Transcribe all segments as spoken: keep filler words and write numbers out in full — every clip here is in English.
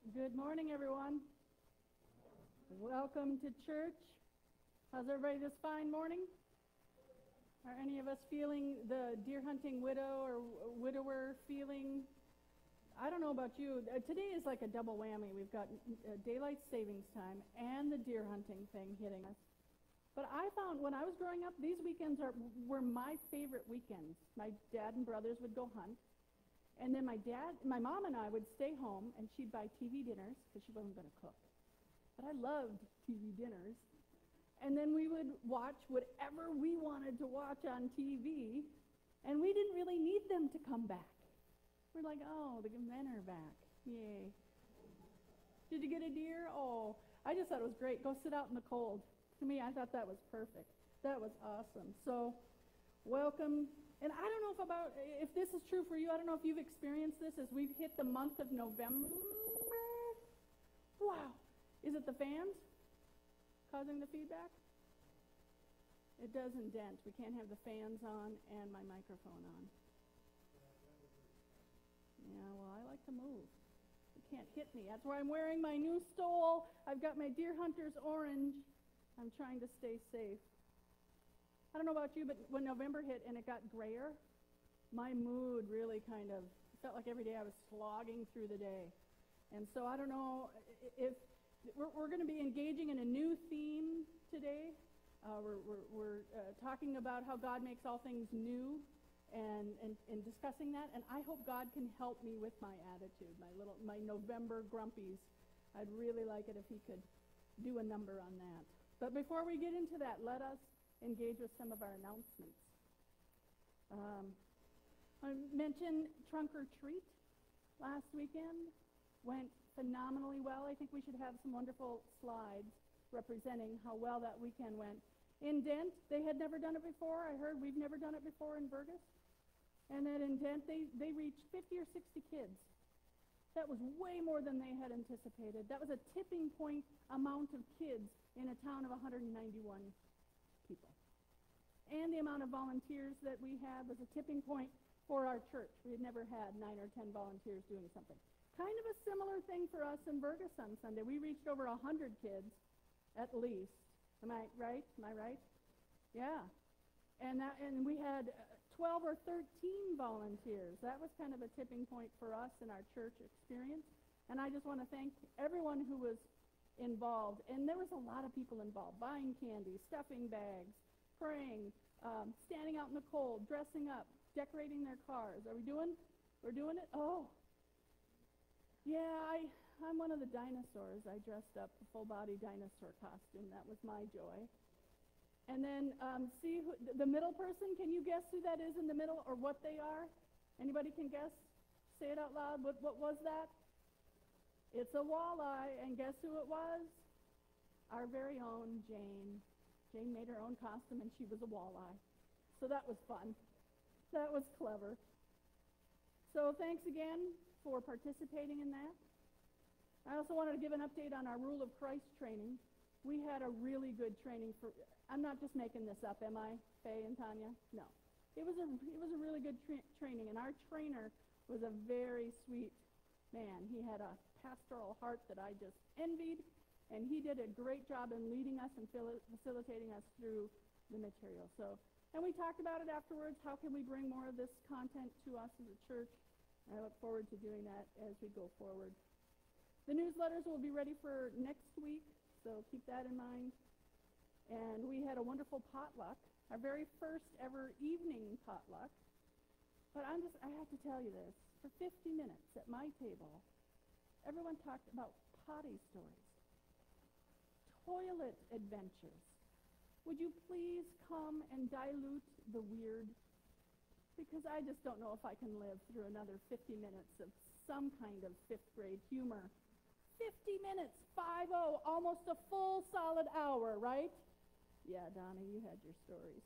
Good morning, everyone. Welcome to church. How's everybody this fine morning? Are any of us feeling the deer hunting widow or widower feeling? I don't know about you. Uh, Today is like a double whammy. We've got uh, daylight savings time and the deer hunting thing hitting us. But I found when I was growing up, these weekends are were my favorite weekends. My dad and brothers would go hunt. And then my dad, my mom and I would stay home, and she'd buy T V dinners because she wasn't going to cook. But I loved T V dinners. And then we would watch whatever we wanted to watch on T V, and we didn't really need them to come back. We're like, oh, the men are back. Yay. Did you get a deer? Oh, I just thought it was great. Go sit out in the cold. To me, I thought that was perfect. That was awesome. So, welcome. And I don't know if about if this is true for you. I don't know if you've experienced this as we've hit the month of November. Wow. Is it the fans causing the feedback? It does indent. We can't have the fans on and my microphone on. Yeah, well, I like to move. You can't hit me. That's why I'm wearing my new stole. I've got my Deer Hunter's orange. I'm trying to stay safe. I don't know about you, but when November hit and it got grayer, my mood really kind of felt like every day I was slogging through the day. And so I don't know if we're, we're going to be engaging in a new theme today. Uh, we're we're, we're uh, talking about how God makes all things new and, and, and discussing that. And I hope God can help me with my attitude, my little my November grumpies. I'd really like it if he could do a number on that. But before we get into that, let us engage with some of our announcements. Um, I mentioned Trunk or Treat last weekend. Went phenomenally well. I think we should have some wonderful slides representing how well that weekend went. In Dent, they had never done it before. I heard we've never done it before in Burgess. And then in Dent, they, they reached fifty or sixty kids. That was way more than they had anticipated. That was a tipping point amount of kids in a town of one hundred ninety-one people. And the amount of volunteers that we had was a tipping point for our church. We had never had nine or ten volunteers doing something. Kind of a similar thing for us in Burgess on Sunday. We reached over one hundred kids, at least. Am I right? Am I right? Yeah. And that, and we had twelve or thirteen volunteers. That was kind of a tipping point for us in our church experience. And I just want to thank everyone who was involved. And there was a lot of people involved, buying candy, stuffing bags, praying, um, standing out in the cold, dressing up, decorating their cars. Are we doing? We're doing it? Oh. Yeah, I, I'm one of the dinosaurs. I dressed up a full-body dinosaur costume. That was my joy. And then um, see who, the middle person. Can you guess who that is in the middle or what they are? Anybody can guess? Say it out loud. What, what was that? It's a walleye. And guess who it was? Our very own Jane. Jane made her own costume, and she was a walleye. So that was fun. That was clever. So thanks again for participating in that. I also wanted to give an update on our Rule of Christ training. We had a really good training for, I'm not just making this up, am I, Faye and Tanya? No. It was a, it was a really good tra- training, and our trainer was a very sweet man. He had a pastoral heart that I just envied, and he did a great job in leading us and fil- facilitating us through the material. So, and we talked about it afterwards. How can we bring more of this content to us as a church? I look forward to doing that as we go forward. The newsletters will be ready for next week, so keep that in mind. And we had a wonderful potluck, our very first ever evening potluck. But I'm just, I have to tell you this, for fifty minutes at my table, everyone talked about potty stories, toilet adventures. Would you please come and dilute the weird? Because I just don't know if I can live through another fifty minutes of some kind of fifth grade humor. fifty minutes, five oh, almost a full solid hour, right? Yeah, Donna, you had your stories.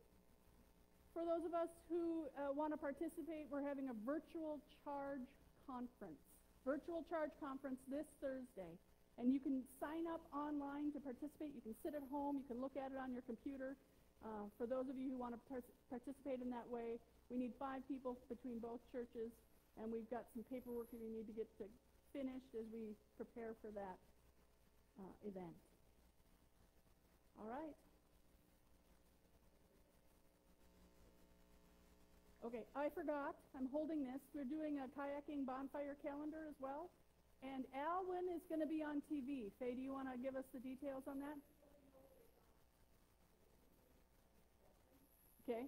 For those of us who uh, want to participate, we're having a virtual charge conference. Virtual charge conference this Thursday. And you can sign up online to participate. You can sit at home. You can look at it on your computer. Uh, for those of you who want to par- participate in that way, we need five people between both churches, and we've got some paperwork that we need to get to finished as we prepare for that uh, event. All right. Okay, I forgot. I'm holding this. We're doing a kayaking bonfire calendar as well. And Alwyn is going to be on T V. Faye, do you want to give us the details on that? Okay.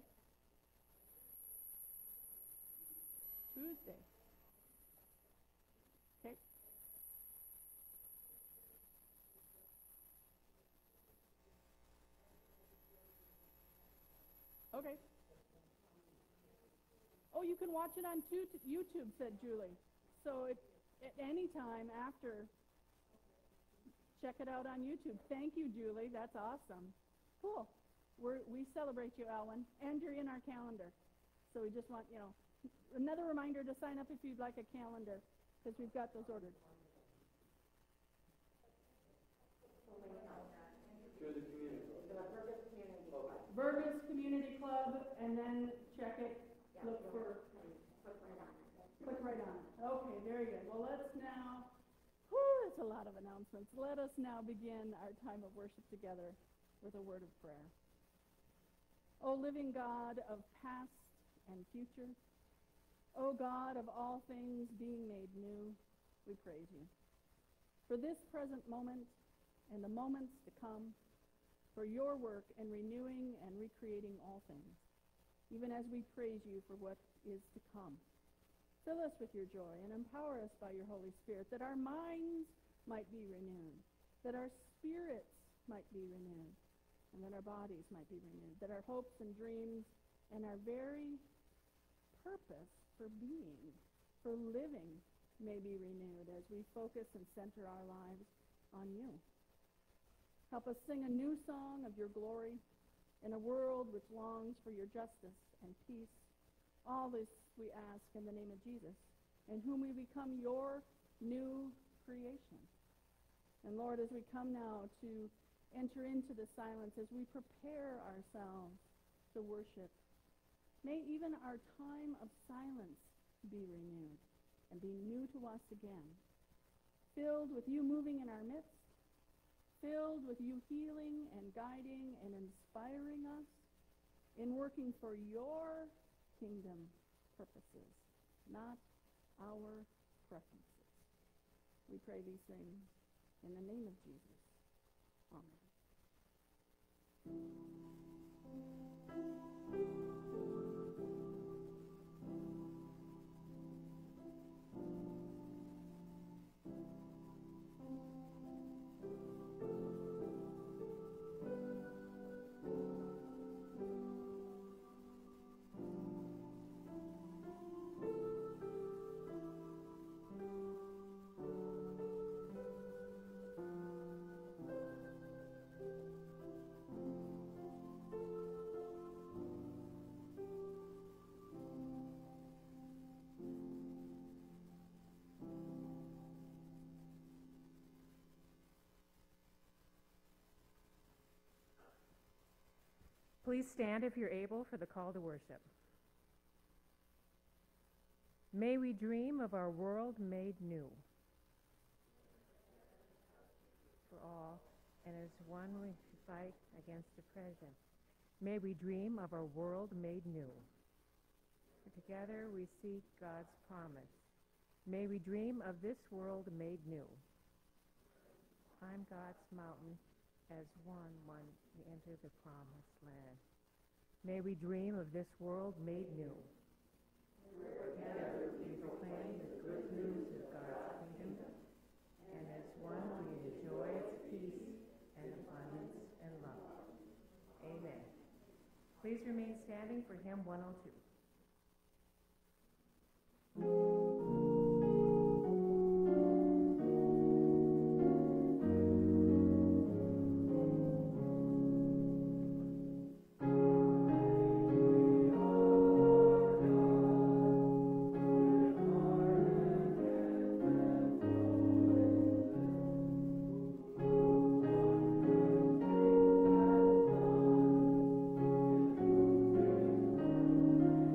Tuesday. Okay. Okay. Oh, you can watch it on YouTube, said Julie. So it, at any time after, check it out on YouTube. Thank you, Julie. That's awesome. Cool. We're, we celebrate you, Alwyn, and you're in our calendar. So we just want, you know, another reminder to sign up if you'd like a calendar, because we've got those ordered. Vergus Community Club, and then check it, yeah, look for, click right on it. Click right on it. Okay, very good. Well, let's now, whew, it's a lot of announcements. Let us now begin our time of worship together with a word of prayer. O living God of past and future, O God of all things being made new, we praise you. For this present moment and the moments to come, for your work in renewing and recreating all things, even as we praise you for what is to come. Fill us with your joy and empower us by your Holy Spirit, that our minds might be renewed, that our spirits might be renewed, and that our bodies might be renewed, that our hopes and dreams and our very purpose for being, for living, may be renewed as we focus and center our lives on you. Help us sing a new song of your glory in a world which longs for your justice and peace. All this we ask in the name of Jesus, in whom we become your new creation. And Lord, as we come now to enter into the silence, as we prepare ourselves to worship, may even our time of silence be renewed and be new to us again, filled with you moving in our midst, filled with you healing and guiding and inspiring us in working for your kingdom purposes, not our preferences. We pray these things in the name of Jesus. Amen. Please stand if you're able for the call to worship. May we dream of our world made new. For all, and as one we fight against oppression. May we dream of our world made new. For together we seek God's promise. May we dream of this world made new. Climb God's mountain. As one, one, we enter the promised land. May we dream of this world made new. Together we proclaim the good news of God's kingdom, and as one we enjoy its peace and abundance and love. Amen. Please remain standing for hymn one oh two. Thank you.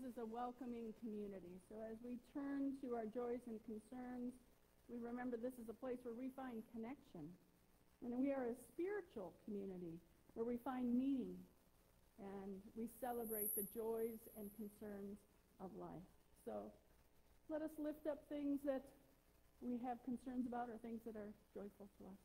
is a welcoming community. So as we turn to our joys and concerns, we remember this is a place where we find connection. And we are a spiritual community where we find meaning and we celebrate the joys and concerns of life. So let us lift up things that we have concerns about or things that are joyful to us.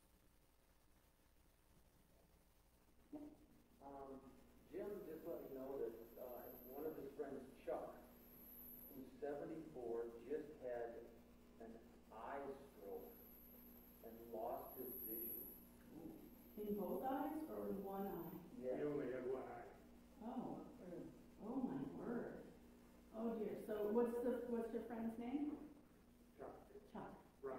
Um, Jim just let me know that uh, one of his friends, Chuck, who's seventy-four, just had an eye stroke and lost his vision. Ooh. In both eyes or in one eye? Yeah. He only had one eye. Oh, oh my word. Oh dear. So what's the what's your friend's name? Chuck. Chuck. Run.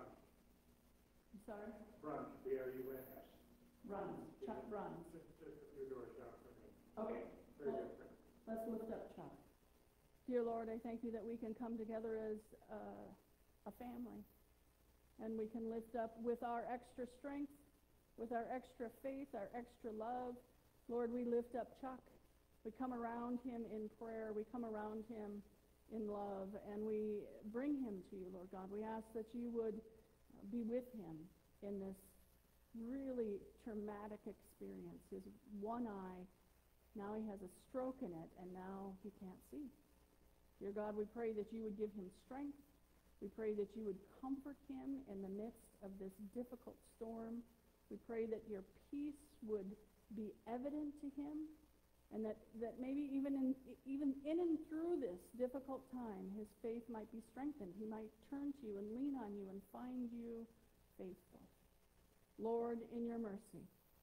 I'm sorry? Run. B R U N S. Runs. Chuck runs. Just, just a few doors down from me. Okay. Very Well, good friend. let's lift up Chuck. Dear Lord, I thank you that we can come together as uh, a family. And we can lift up with our extra strength, with our extra faith, our extra love. Lord, we lift up Chuck. We come around him in prayer. We come around him in love. And we bring him to you, Lord God. We ask that you would be with him in this really traumatic experience. His one eye, now he has a stroke in it, and now he can't see. Dear God, we pray that you would give him strength. We pray that you would comfort him in the midst of this difficult storm. We pray that your peace would be evident to him, and that, that maybe even in, even in and through this difficult time, his faith might be strengthened. He might turn to you and lean on you and find you faithful. Lord, in your mercy,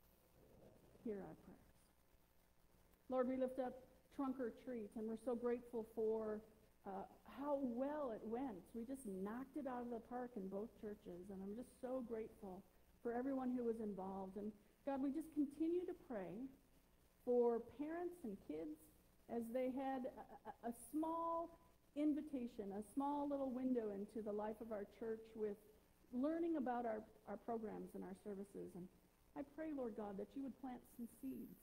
hear our prayers. Lord, we lift up Trunk or Treat, and we're so grateful for uh, how well it went. We just knocked it out of the park in both churches, and I'm just so grateful for everyone who was involved. And God, we just continue to pray for parents and kids as they had a, a, a small invitation, a small little window into the life of our church with learning about our, our programs and our services. And I pray, Lord God, that you would plant some seeds.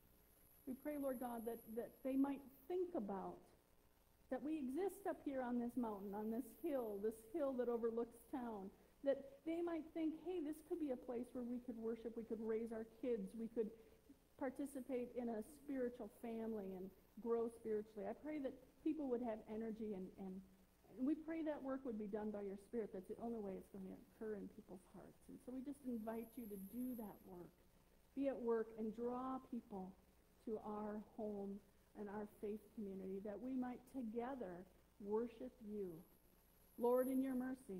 We pray, Lord God, that, that they might think about that we exist up here on this mountain, on this hill, this hill that overlooks town, that they might think, hey, this could be a place where we could worship, we could raise our kids, we could participate in a spiritual family and grow spiritually. I pray that people would have energy, and, and we pray that work would be done by your Spirit. That's the only way it's going to occur in people's hearts. And so we just invite you to do that work. Be at work and draw people to our home and our faith community, that we might together worship you. Lord, in your mercy,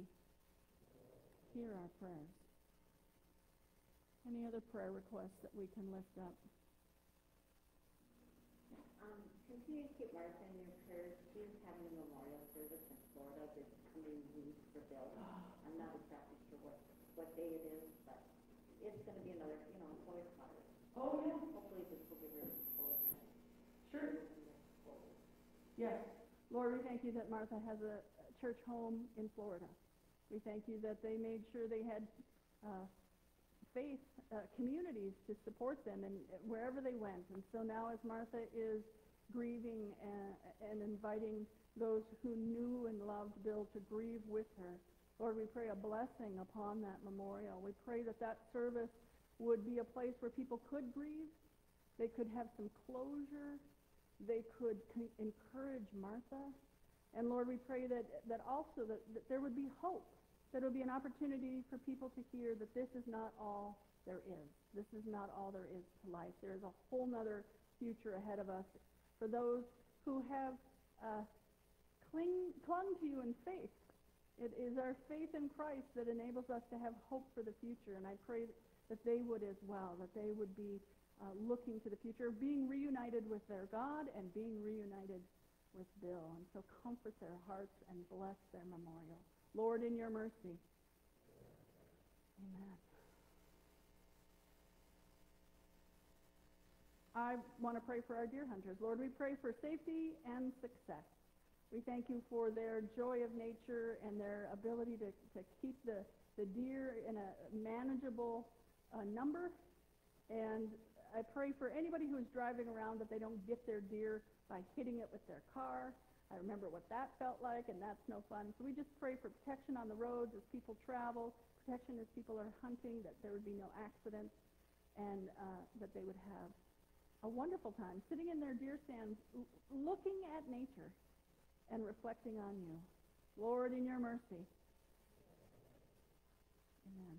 hear our prayers. Any other prayer requests that we can lift up? Um, continue to keep Martha in your prayers. She's having a memorial service in Florida this coming week for Bill. I'm not exactly sure what, what day it is, but it's going to be another, you know, it's always hard. Oh, yeah. Hopefully this will give her full time. Sure. Yes. Lord, we thank you that Martha has a church home in Florida. We thank you that they made sure they had uh, faith uh, communities to support them and wherever they went. And so now as Martha is grieving and, and inviting those who knew and loved Bill to grieve with her, Lord, we pray a blessing upon that memorial. We pray that that service would be a place where people could grieve. They could have some closure. They could con- encourage Martha. And Lord, we pray that, that also that, that there would be hope, that there would be an opportunity for people to hear that this is not all there is. This is not all there is to life. There is a whole nother future ahead of us for those who have uh, cling, clung to you in faith. It is our faith in Christ that enables us to have hope for the future. And I pray that they would as well, that they would be uh, looking to the future, being reunited with their God and being reunited with Bill. And so comfort their hearts and bless their memorial. Lord, in your mercy. Amen. I want to pray for our deer hunters. Lord, we pray for safety and success. We thank you for their joy of nature and their ability to, to keep the, the deer in a manageable uh, number. And I pray for anybody who is driving around that they don't get their deer by hitting it with their car. I remember what that felt like, and that's no fun. So we just pray for protection on the roads as people travel, protection as people are hunting, that there would be no accidents, and uh, that they would have a wonderful time sitting in their deer stands, l- looking at nature and reflecting on you. Lord, in your mercy. Amen.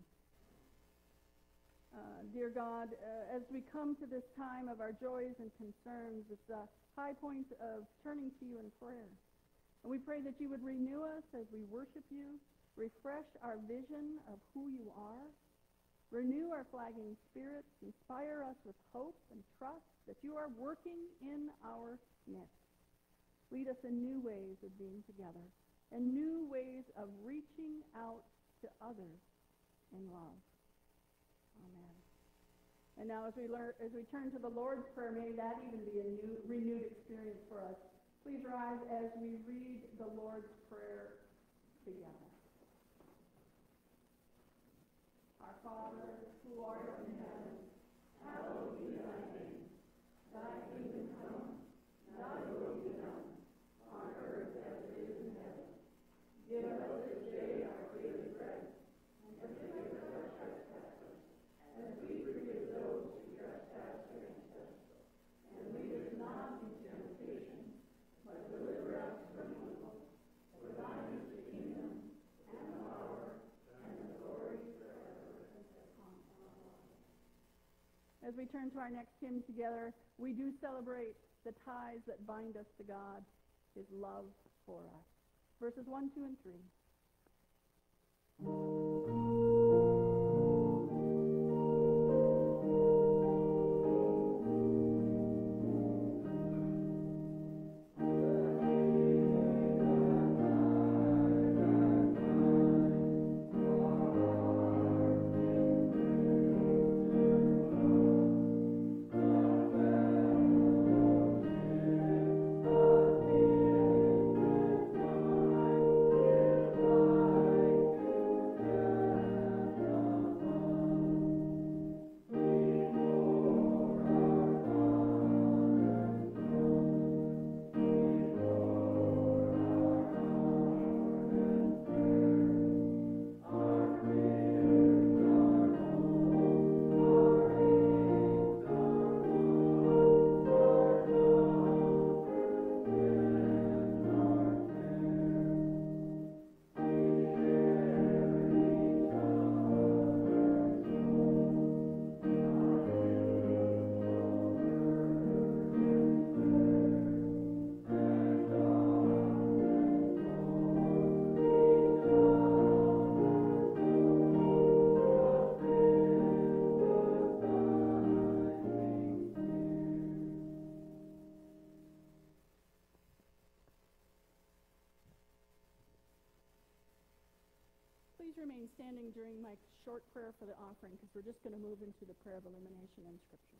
Uh, dear God, uh, as we come to this time of our joys and concerns, it's a high point of turning to you in prayer. And we pray that you would renew us as we worship you, refresh our vision of who you are, renew our flagging spirits, inspire us with hope and trust that you are working in our midst. Lead us in new ways of being together and new ways of reaching out to others in love. Amen. And now as we learn, as we turn to the Lord's Prayer, may that even be a new, renewed experience for us. Please rise as we read the Lord's Prayer together. Our Father, who art in heaven, hallowed be thy name. Thy kingdom come, thy will be done, on earth as it is in heaven. Give us this day our daily bread, and forgive us our trespasses, as we forgive those who trespass against us. And lead us not into temptation, but deliver us from evil. For thine is the kingdom, and the power, and the glory forever. As we turn to our next hymn together, we do celebrate the ties that bind us to God, his love for us. Verses one, two, and three. Please remain standing during my short prayer for the offering, because we're just going to move into the prayer of illumination and Scripture.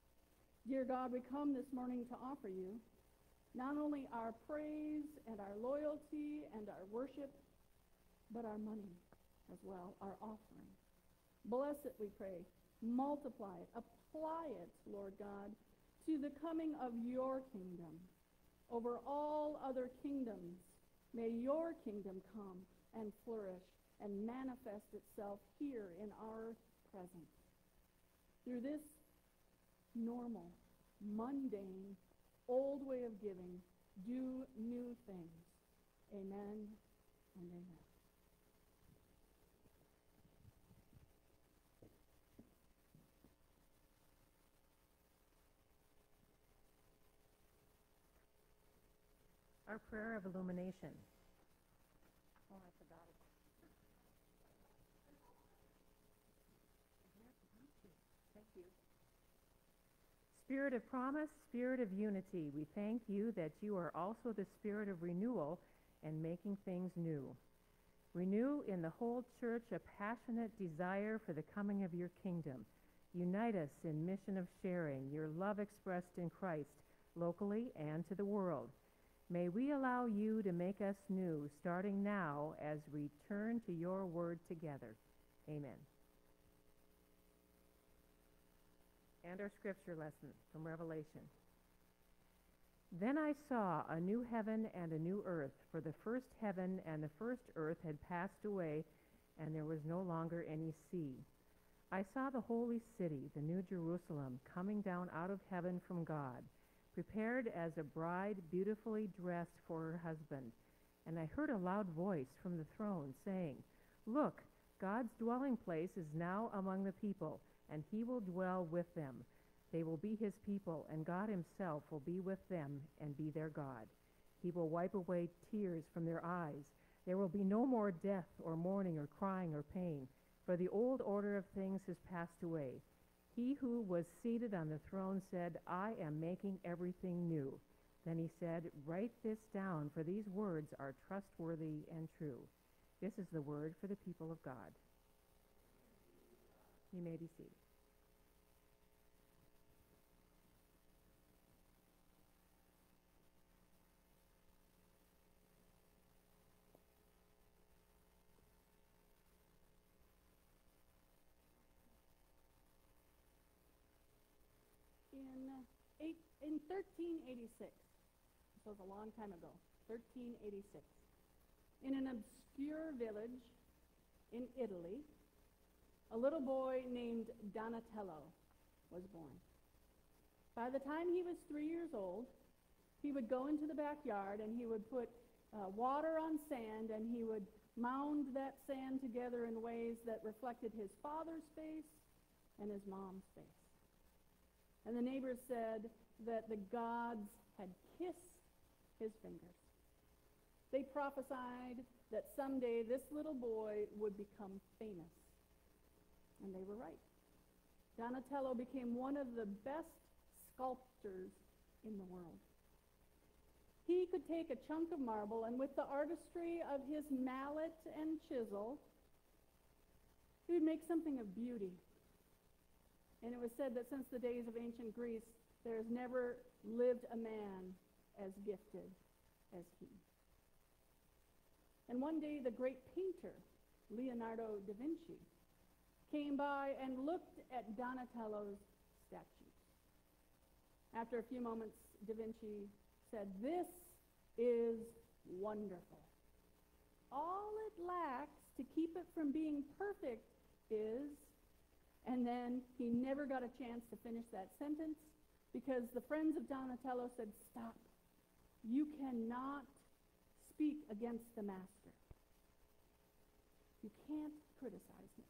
Dear God, we come this morning to offer you not only our praise and our loyalty and our worship, but our money as well, our offering. Bless it, we pray. Multiply it. Apply it, Lord God, to the coming of your kingdom. Over all other kingdoms, may your kingdom come and flourish and manifest itself here in our presence. Through this normal, mundane, old way of giving, do new things. Amen and amen. Our prayer of illumination. Oh, I forgot it. Thank you. Spirit of promise, Spirit of unity, we thank you that you are also the Spirit of renewal and making things new. Renew in the whole church a passionate desire for the coming of your kingdom. Unite us in mission of sharing your love expressed in Christ, locally and to the world. May we allow you to make us new, starting now as we turn to your word together. Amen. And our scripture lesson from Revelation. Then I saw a new heaven and a new earth, for the first heaven and the first earth had passed away, and there was no longer any sea. I saw the holy city, the new Jerusalem, coming down out of heaven from God, prepared as a bride beautifully dressed for her husband. And I heard a loud voice from the throne saying, "Look, God's dwelling place is now among the people, and he will dwell with them. They will be his people, and God himself will be with them and be their God. He will wipe away tears from their eyes. There will be no more death or mourning or crying or pain, for the old order of things has passed away." He who was seated on the throne said, "I am making everything new." Then he said, "Write this down, for these words are trustworthy and true." This is the word for the people of God. You may be seated. In eight, in thirteen eighty-six, so it's a long time ago, thirteen eighty-six, in an obscure village in Italy, a little boy named Donatello was born. By the time he was three years old, he would go into the backyard and he would put uh, water on sand, and he would mound that sand together in ways that reflected his father's face and his mom's face. And the neighbors said that the gods had kissed his fingers. They prophesied that someday this little boy would become famous. And they were right. Donatello became one of the best sculptors in the world. He could take a chunk of marble, and with the artistry of his mallet and chisel, he would make something of beauty. And it was said that since the days of ancient Greece, there has never lived a man as gifted as he. And one day, the great painter, Leonardo da Vinci, came by and looked at Donatello's statues. After a few moments, da Vinci said, "This is wonderful. All it lacks to keep it from being perfect is..." And then he never got a chance to finish that sentence because the friends of Donatello said, "Stop. You cannot speak against the master. You can't criticize him."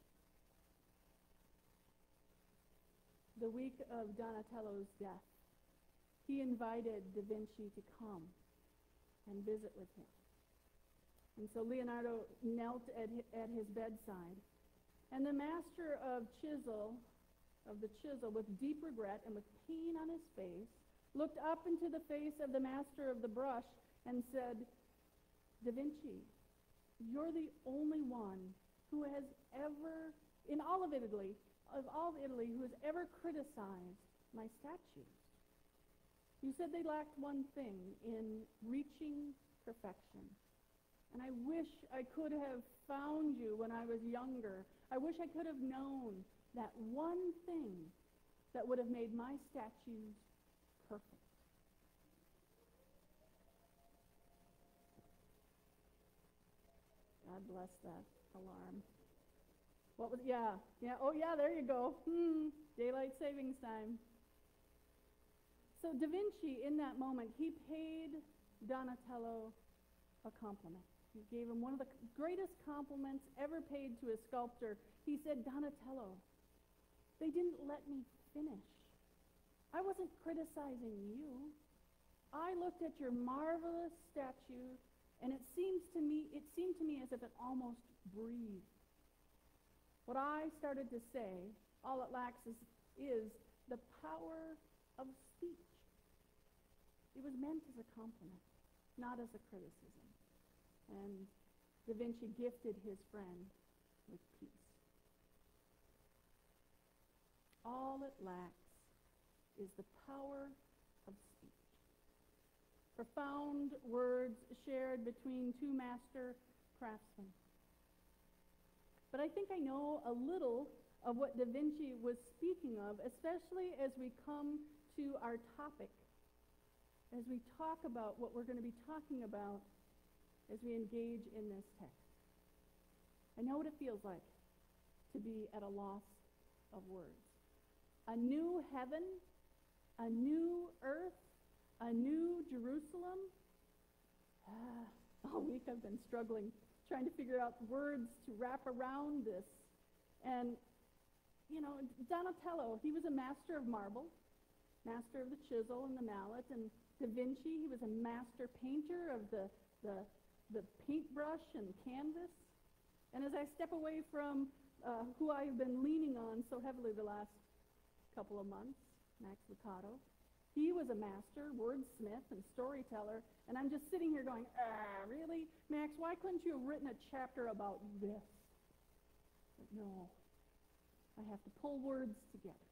The week of Donatello's death, he invited da Vinci to come and visit with him. And so Leonardo knelt at his, at his bedside. And the master of chisel, of the chisel, with deep regret and with pain on his face, looked up into the face of the master of the brush and said, "Da Vinci, you're the only one who has ever, in all of Italy, of all of Italy, who has ever criticized my statues. You said they lacked one thing, in reaching perfection. And I wish I could have found you when I was younger. I wish I could have known that one thing that would have made my statues perfect." God bless that alarm. What was, yeah, yeah, oh yeah, there you go. Hmm, daylight savings time. So Da Vinci, in that moment, he paid Donatello a compliment. He gave him one of the greatest compliments ever paid to a sculptor. He said, "Donatello, they didn't let me finish. I wasn't criticizing you. I looked at your marvelous statue, and it seems to me, it seemed to me as if it almost breathed. What I started to say, all it lacks is, is the power of speech." It was meant as a compliment, not as a criticism. And Da Vinci gifted his friend with peace. All it lacks is the power of speech. Profound words shared between two master craftsmen. But I think I know a little of what Da Vinci was speaking of, especially as we come to our topic, as we talk about what we're going to be talking about as we engage in this text. I know what it feels like to be at a loss of words. A new heaven, a new earth, a new Jerusalem. Ah, all week I've been struggling, trying to figure out words to wrap around this. And, you know, Donatello, he was a master of marble, master of the chisel and the mallet, and Da Vinci, he was a master painter of the, the, the paintbrush and canvas. And as I step away from uh, who I've been leaning on so heavily the last couple of months, Max Lucado, he was a master wordsmith and storyteller, and I'm just sitting here going, ah, really? Max, why couldn't you have written a chapter about this? But no, I have to pull words together.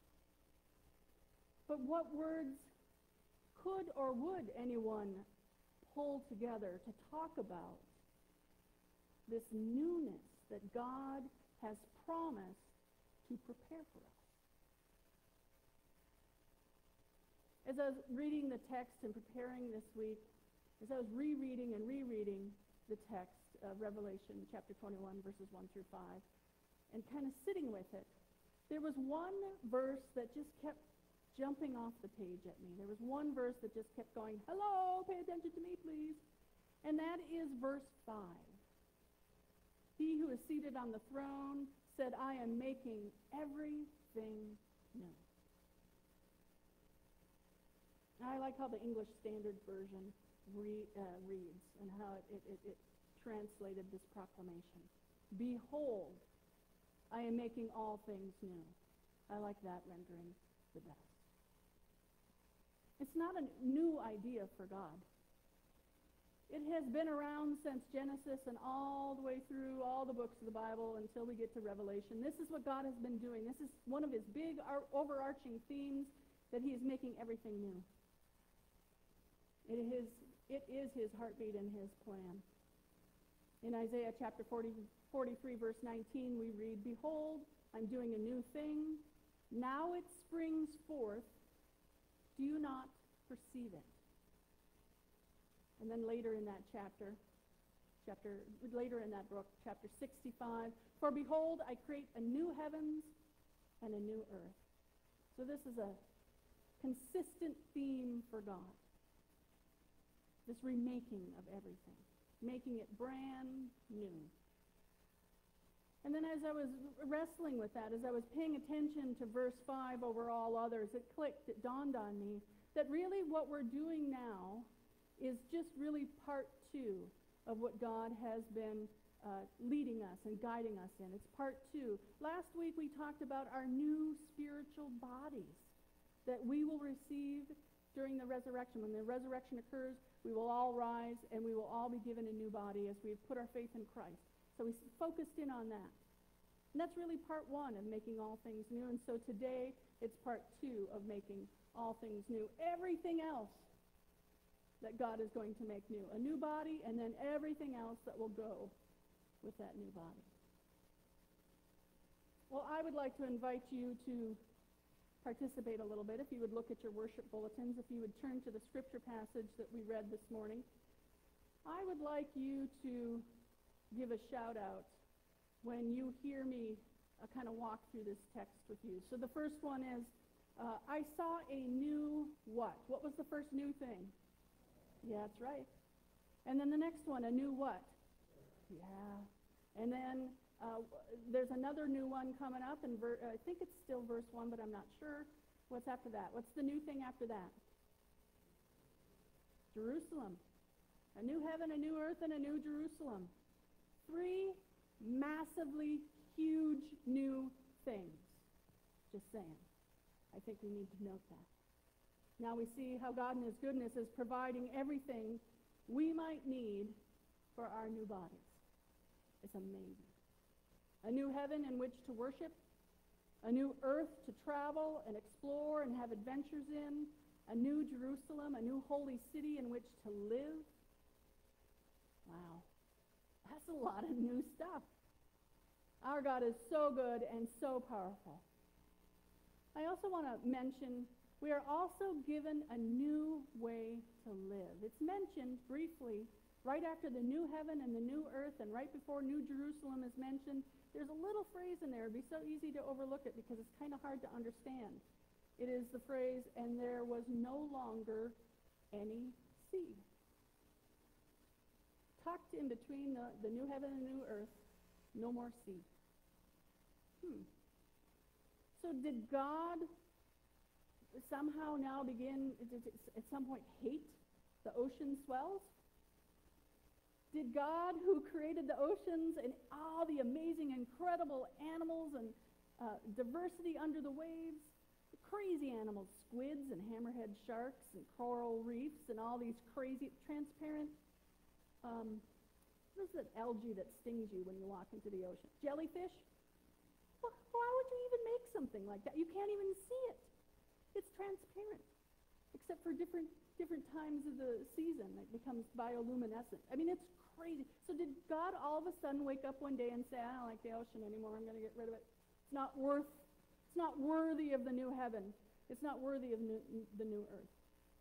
But what words could or would anyone pull together to talk about this newness that God has promised to prepare for us? As I was reading the text and preparing this week, as I was rereading and rereading the text of Revelation chapter twenty-one, verses one through five, and kind of sitting with it, there was one verse that just kept jumping off the page at me. There was one verse that just kept going, hello, pay attention to me, please. And that is verse five. He who is seated on the throne said, I am making everything new. I like how the English Standard Version re, uh, reads and how it, it, it, it translated this proclamation. Behold, I am making all things new. I like that rendering the best. It's not a new idea for God. It has been around since Genesis and all the way through all the books of the Bible until we get to Revelation. This is what God has been doing. This is one of his big ar- overarching themes, that he is making everything new. It is, it is his heartbeat and his plan. In Isaiah chapter forty, forty-three, verse nineteen, we read, behold, I'm doing a new thing. Now it springs forth. Do you not perceive it? And then later in that chapter, chapter later in that book, chapter sixty-five, for behold, I create a new heavens and a new earth. So this is a consistent theme for God. This remaking of everything, making it brand new. And then as I was wrestling with that, as I was paying attention to verse five over all others, it clicked, it dawned on me that really what we're doing now is just really part two of what God has been uh, leading us and guiding us in. It's part two. Last week we talked about our new spiritual bodies that we will receive during the resurrection. When the resurrection occurs, we will all rise and we will all be given a new body as we've put our faith in Christ. So we focused in on that. And that's really part one of making all things new. And so today, it's part two of making all things new. Everything else that God is going to make new. A new body, and then everything else that will go with that new body. Well, I would like to invite you to participate a little bit. If you would look at your worship bulletins, if you would turn to the scripture passage that we read this morning, I would like you to give a shout out when you hear me uh, kind of walk through this text with you. So the first one is, uh, I saw a new what? What was the first new thing? Yeah, that's right. And then the next one, a new what? Yeah. And then uh, there's another new one coming up, and ver- I think it's still verse one, but I'm not sure. What's after that? What's the new thing after that? Jerusalem. A new heaven, a new earth, and a new Jerusalem. Three massively huge new things. Just saying. I think we need to note that. Now we see how God in his goodness is providing everything we might need for our new bodies. It's amazing. A new heaven in which to worship, a new earth to travel and explore and have adventures in, a new Jerusalem, a new holy city in which to live. Wow. That's a lot of new stuff. Our God is so good and so powerful. I also want to mention we are also given a new way to live. It's mentioned briefly right after the new heaven and the new earth, and right before New Jerusalem is mentioned. There's a little phrase in there. It'd be so easy to overlook it because it's kind of hard to understand. It is the phrase, and there was no longer any sea. Tucked in between the, the new heaven and the new earth, no more sea. Hmm. So did God somehow now begin, at some point, hate the ocean swells? Did God, who created the oceans and all the amazing, incredible animals and uh, diversity under the waves, the crazy animals, squids and hammerhead sharks and coral reefs and all these crazy, transparent, um, what is that algae that stings you when you walk into the ocean? Jellyfish? Well, why would you even make something like that? You can't even see it. It's transparent, except for different different times of the season. It becomes bioluminescent. I mean, it's crazy. So did God all of a sudden wake up one day and say, I don't like the ocean anymore, I'm going to get rid of it? It's not worth, it's not worthy of the new heaven. It's not worthy of new, the new earth.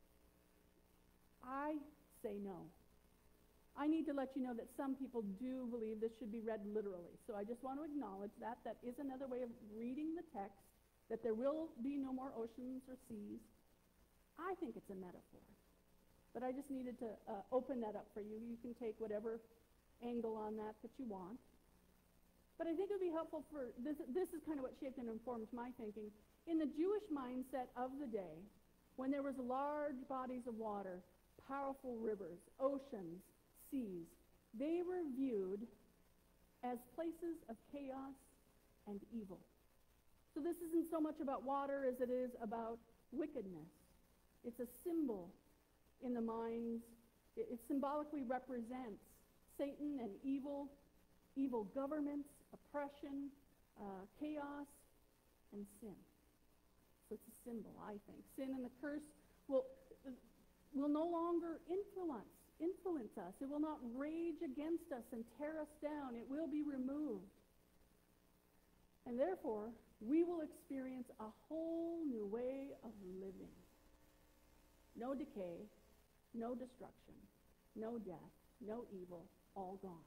I say no. I need to let you know that some people do believe this should be read literally. So I just want to acknowledge that. That is another way of reading the text, that there will be no more oceans or seas. I think it's a metaphor. But I just needed to uh, open that up for you. You can take whatever angle on that that you want. But I think it would be helpful for, this, this is kind of what shaped and informed my thinking. In the Jewish mindset of the day, when there was large bodies of water, powerful rivers, oceans, seas, they were viewed as places of chaos and evil. So this isn't so much about water as it is about wickedness. It's a symbol in the minds. It, it symbolically represents Satan and evil, evil governments, oppression, uh, chaos, and sin. So it's a symbol, I think. Sin and the curse will, will no longer influence, influence us. It will not rage against us and tear us down. It will be removed. And therefore, we will experience a whole new way of living. No decay, no destruction, no death, no evil, all gone.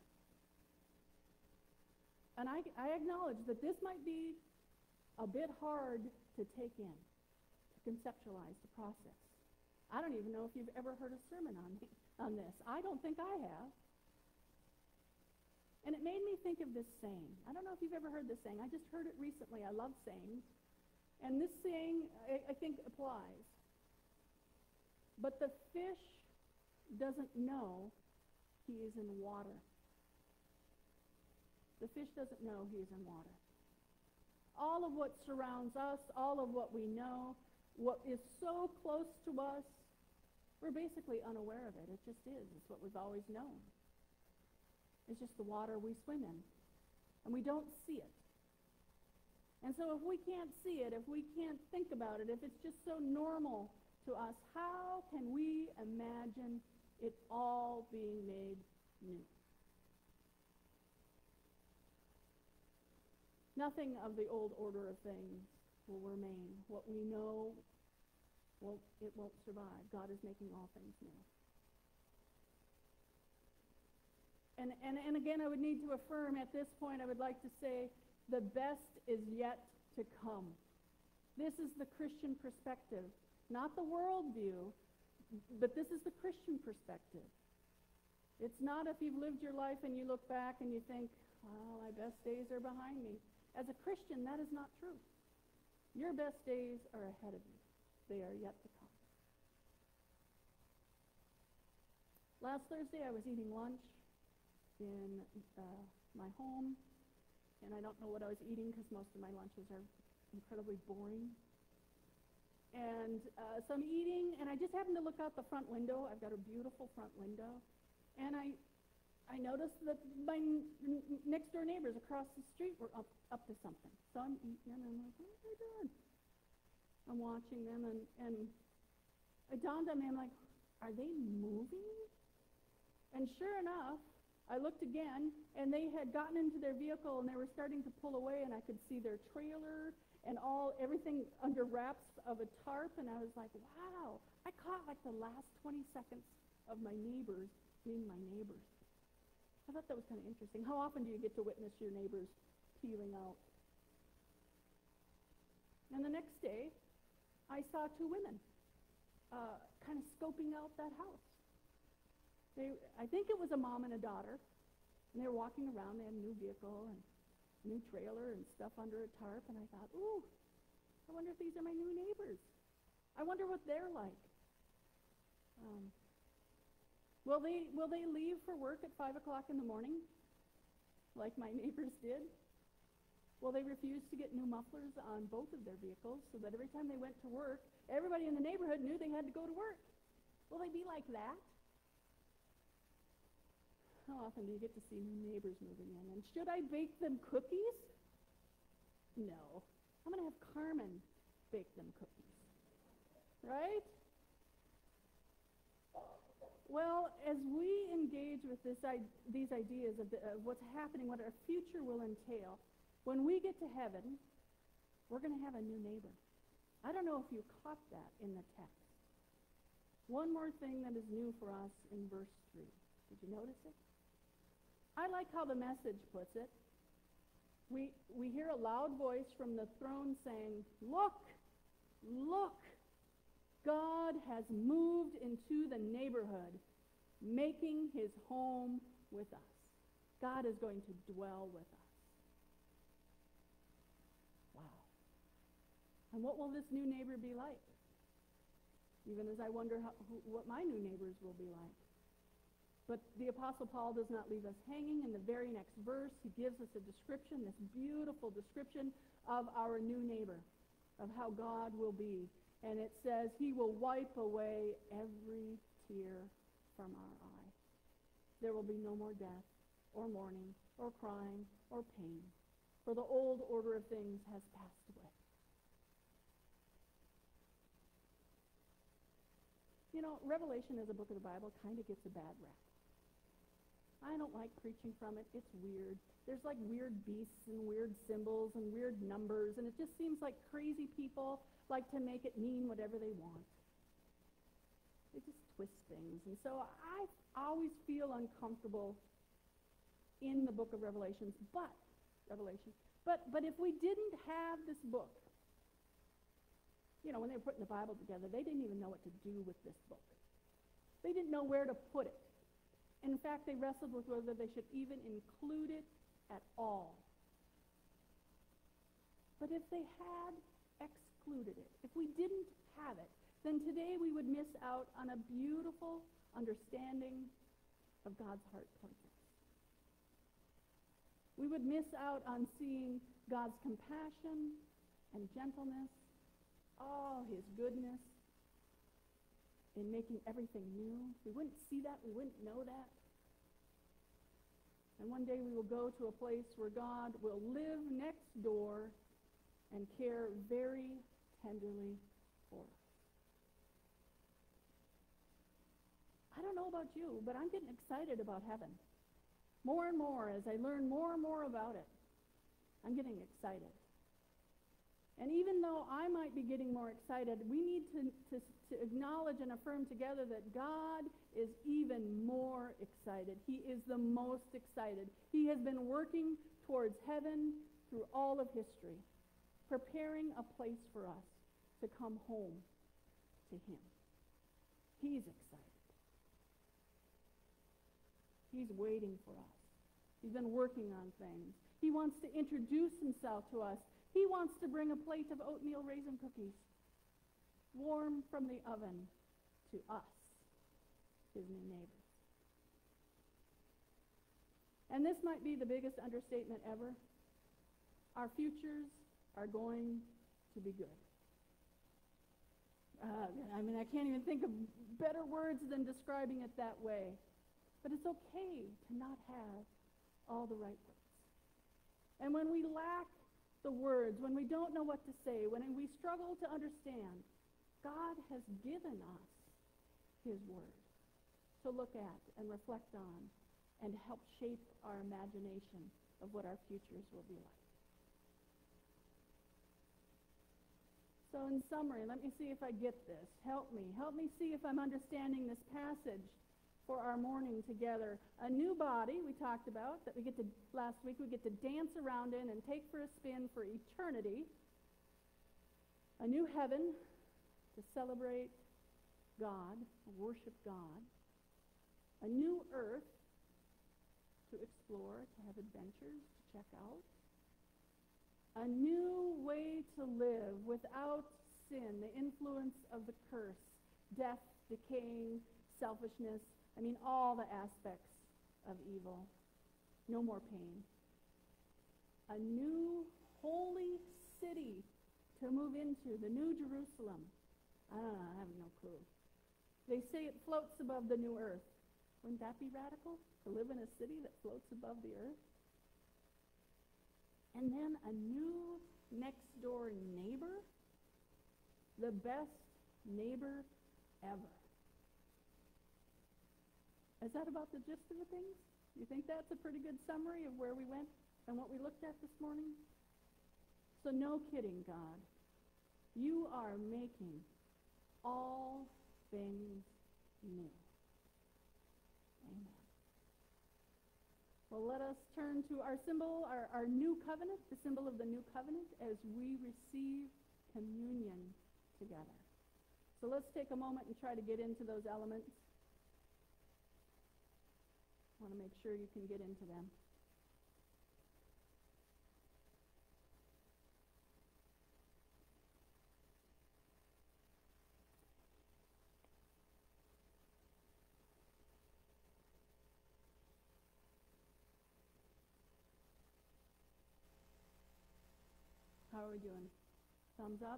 And I, I acknowledge that this might be a bit hard to take in, to conceptualize, to process. I don't even know if you've ever heard a sermon on, me, on this. I don't think I have. And it made me think of this saying. I don't know if you've ever heard this saying. I just heard it recently. I love sayings. And this saying, I, I think, applies. But the fish doesn't know he is in water. The fish doesn't know he is in water. All of what surrounds us, all of what we know, what is so close to us, we're basically unaware of it. It just is. It's what we've always known. It's just the water we swim in. And we don't see it. And so if we can't see it, if we can't think about it, if it's just so normal to us, how can we imagine it all being made new? Nothing of the old order of things will remain. What we know, well, it won't survive. God is making all things new. And, and, and again, I would need to affirm at this point, I would like to say, the best is yet to come. This is the Christian perspective, not the worldview, but this is the Christian perspective. It's not if you've lived your life and you look back and you think, well, my best days are behind me. As a Christian, that is not true. Your best days are ahead of you. They are yet to come. Last Thursday, I was eating lunch in uh, my home, and I don't know what I was eating because most of my lunches are incredibly boring. And uh, so I'm eating, and I just happened to look out the front window. I've got a beautiful front window, and I I noticed that my n- n- next door neighbors across the street were up up to something. So I'm eating, and I'm like, what are they doing? I'm watching them, and and it dawned on me, I'm like, are they moving? And sure enough, I looked again, and they had gotten into their vehicle, and they were starting to pull away, and I could see their trailer, and all, everything under wraps of a tarp, and I was like, wow, I caught like the last twenty seconds of my neighbors being my neighbors. I thought that was kind of interesting. How often do you get to witness your neighbors peeling out? And the next day, I saw two women uh, kind of scoping out that house. They, I think it was a mom and a daughter, and they were walking around. They had a new vehicle and a new trailer and stuff under a tarp, and I thought, ooh, I wonder if these are my new neighbors. I wonder what they're like. Um, will they will they leave for work at five o'clock in the morning, like my neighbors did? Will they refuse to get new mufflers on both of their vehicles so that every time they went to work, everybody in the neighborhood knew they had to go to work? Will they be like that? How often do you get to see new neighbors moving in? And should I bake them cookies? No. I'm going to have Carmen bake them cookies. Right? Well, as we engage with this, I- these ideas of, the, of what's happening, what our future will entail, when we get to heaven, we're going to have a new neighbor. I don't know if you caught that in the text. One more thing that is new for us in verse three. Did you notice it? I like how the Message puts it. We, we hear a loud voice from the throne saying, look, look, God has moved into the neighborhood, making his home with us. God is going to dwell with us. Wow. And what will this new neighbor be like? Even as I wonder how, who, what my new neighbors will be like. But the Apostle Paul does not leave us hanging. In the very next verse, he gives us a description, this beautiful description of our new neighbor, of how God will be. And it says, he will wipe away every tear from our eye. There will be no more death, or mourning, or crying, or pain, for the old order of things has passed away. You know, Revelation as a book of the Bible kind of gets a bad rap. I don't like preaching from it. It's weird. There's like weird beasts and weird symbols and weird numbers, and it just seems like crazy people like to make it mean whatever they want. They just twist things. And so I always feel uncomfortable in the book of Revelations, but, Revelation, but, but if we didn't have this book, you know, when they were putting the Bible together, they didn't even know what to do with this book. They didn't know where to put it. In fact, they wrestled with whether they should even include it at all. But if they had excluded it, if we didn't have it, then today we would miss out on a beautiful understanding of God's heart towards us. We would miss out on seeing God's compassion and gentleness, all his goodness in making everything new. We wouldn't see that. We wouldn't know that. And one day we will go to a place where God will live next door and care very tenderly for us. I don't know about you, but I'm getting excited about heaven. More and more, as I learn more and more about it, I'm getting excited. And even though I might be getting more excited, we need to, to, to acknowledge and affirm together that God is even more excited. He is the most excited. He has been working towards heaven through all of history, preparing a place for us to come home to him. He's excited. He's waiting for us. He's been working on things. He wants to introduce himself to us. He wants to bring a plate of oatmeal raisin cookies, warm from the oven, to us, his new neighbors. And this might be the biggest understatement ever. Our futures are going to be good. Uh, I mean, I can't even think of better words than describing it that way. But it's okay to not have all the right words. And when we lack the words, when we don't know what to say, when we struggle to understand, God has given us his word to look at and reflect on and help shape our imagination of what our futures will be like. So in summary, let me see if I get this. Help me. Help me see if I'm understanding this passage for our morning together. A new body, we talked about, that we get to, last week, we get to dance around in and take for a spin for eternity. A new heaven to celebrate God, worship God. A new earth to explore, to have adventures, to check out. A new way to live without sin, the influence of the curse, death, decaying, selfishness, I mean all the aspects of evil. No more pain. A new holy city to move into, the New Jerusalem. I don't know, I have no clue. They say it floats above the new earth. Wouldn't that be radical? To live in a city that floats above the earth? And then a new next door neighbor, the best neighbor ever. Is that about the gist of the things? You think that's a pretty good summary of where we went and what we looked at this morning? So no kidding, God. You are making all things new. Amen. Well, let us turn to our symbol, our, our new covenant, the symbol of the new covenant, as we receive communion together. So let's take a moment and try to get into those elements. I want to make sure you can get into them. How are we doing? Thumbs up?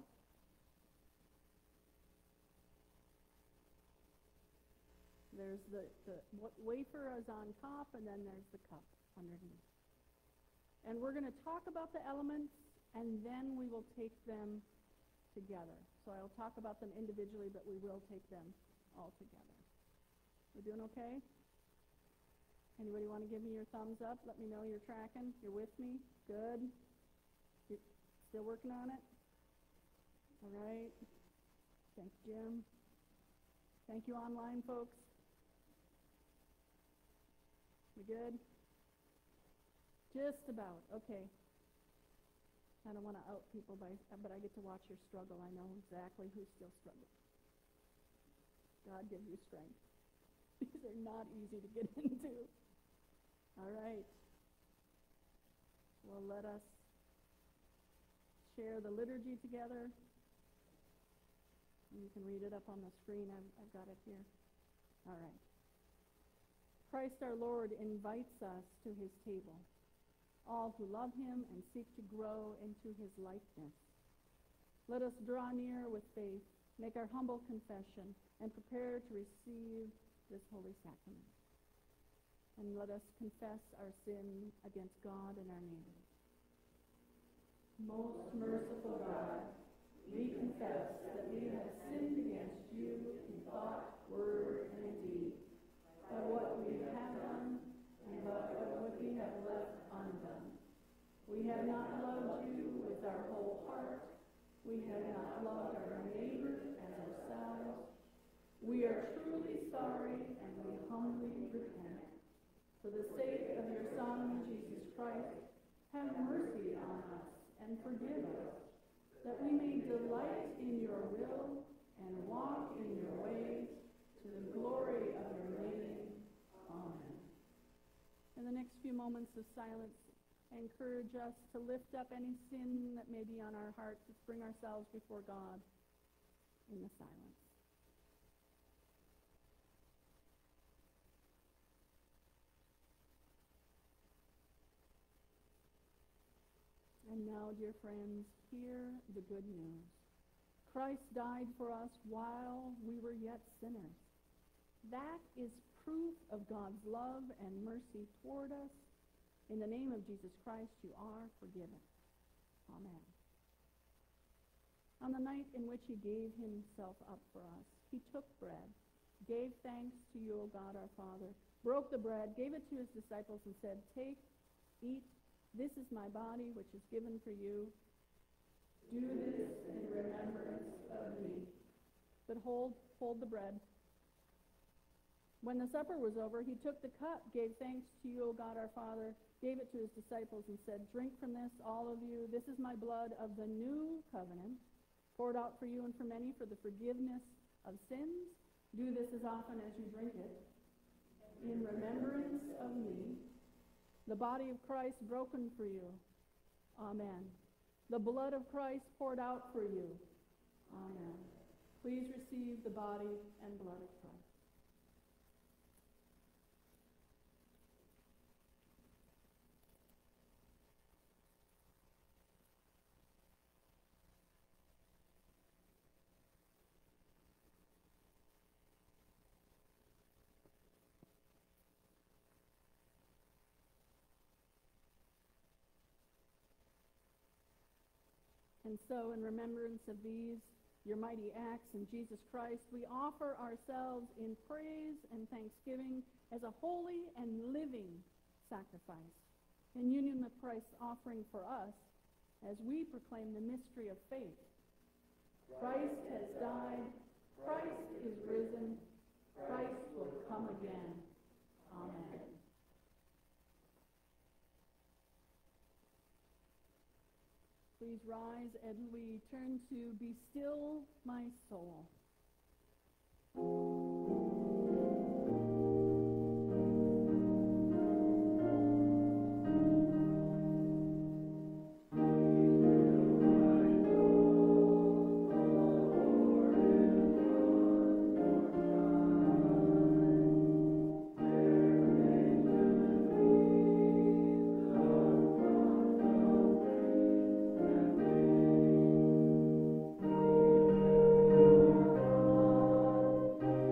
There's the, the wa- wafer is on top, and then there's the cup underneath. And we're going to talk about the elements, and then we will take them together. So I'll talk about them individually, but we will take them all together. We're doing okay? Anybody want to give me your thumbs up? Let me know you're tracking. You're with me? Good. You're still working on it? All right. Thanks, Jim. Thank you, online folks. We good? Just about. Okay. I don't want to out people, by, but I get to watch your struggle. I know exactly who's still struggling. God gives you strength. These are not easy to get into. All right. Well, let us share the liturgy together. You can read it up on the screen. I've, I've got it here. All right. Christ our Lord invites us to his table, all who love him and seek to grow into his likeness. Let us draw near with faith, make our humble confession, and prepare to receive this holy sacrament. And let us confess our sin against God and our neighbors. Most merciful God, we confess that we have sinned against you in thought, word, and deed, by what we have done and by what we have left undone. We have not loved you with our whole heart. We have not loved our neighbor as ourselves. We are truly sorry and we humbly repent. For the sake of your Son, Jesus Christ, have mercy on us and forgive us, that we may delight in your will and walk in your ways to the glory of your name. Amen. In the next few moments of silence, I encourage us to lift up any sin that may be on our hearts. Let's bring ourselves before God in the silence. And now, dear friends, hear the good news. Christ died for us while we were yet sinners. That is proof of God's love and mercy toward us. In the name of Jesus Christ, you are forgiven. Amen. On the night in which he gave himself up for us, he took bread, gave thanks to you, O God our Father, broke the bread, gave it to his disciples, and said, "Take, eat. This is my body, which is given for you. Do this in remembrance of me. But hold, hold the bread. When the supper was over, he took the cup, gave thanks to you, O God our Father, gave it to his disciples, and said, drink from this, all of you. This is my blood of the new covenant, poured out for you and for many for the forgiveness of sins. Do this as often as you drink it, in remembrance of me. The body of Christ broken for you. Amen. The blood of Christ poured out for you. Amen. Please receive the body and blood of Christ. And so, in remembrance of these, your mighty acts in Jesus Christ, we offer ourselves in praise and thanksgiving as a holy and living sacrifice, in union with Christ's offering for us, as we proclaim the mystery of faith. Christ has died. Christ is risen. Christ will come again. Amen. Please rise and we turn to Be Still, My Soul. Thank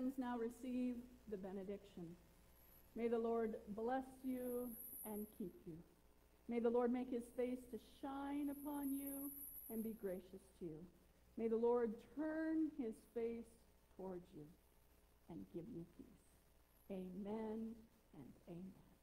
friends now receive the benediction. May the Lord bless you and keep you. May the Lord make his face to shine upon you and be gracious to you. May the Lord turn his face towards you and give you peace. Amen and amen.